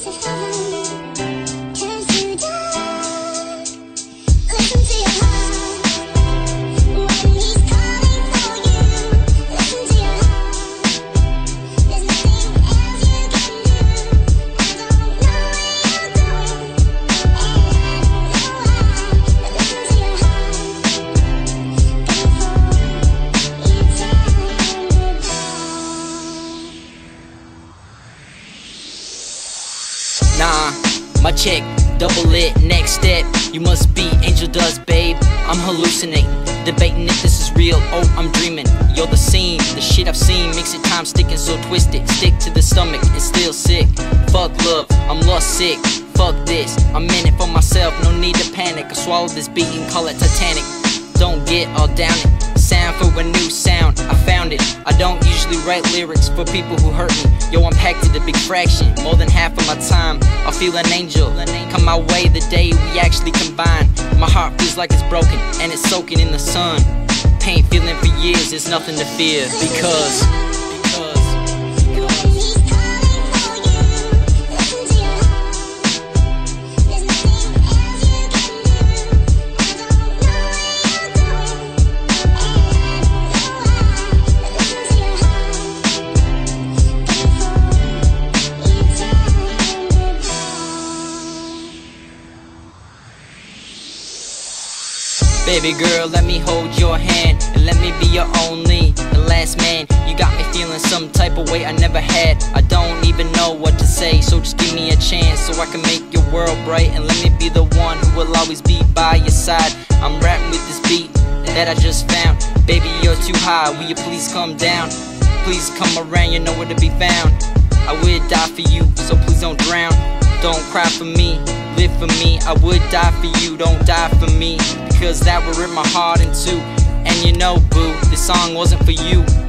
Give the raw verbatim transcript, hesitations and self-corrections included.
Nah, my check, double it, next step. You must be angel dust, babe. I'm hallucinating, debating if this is real. Oh, I'm dreaming. Yo, the scene, the shit I've seen makes it time sticking so twisted. Stick to the stomach, it's still sick. Fuck love, I'm lost sick. Fuck this, I'm in it for myself, no need to panic. I swallow this beat and call it Titanic. Don't get all down it. Sound for a new sound, I found it. I don't usually write lyrics for people who hurt me. Yo, I'm packed to the big fraction. More than half of my time, I feel an angel come my way the day we actually combine. My heart feels like it's broken and it's soaking in the sun. Pain feeling for years, there's nothing to fear. Because baby girl, let me hold your hand and let me be your only and last man. You got me feeling some type of way I never had. I don't even know what to say, so just give me a chance so I can make your world bright and let me be the one who will always be by your side. I'm rapping with this beat that I just found. Baby, you're too high, will you please come down? Please come around, you know where to be found. I would die for you, so please don't drown. Don't cry for me, live for me. I would die for you, don't die for me, because that would rip my heart in two. And you know, boo, this song wasn't for you.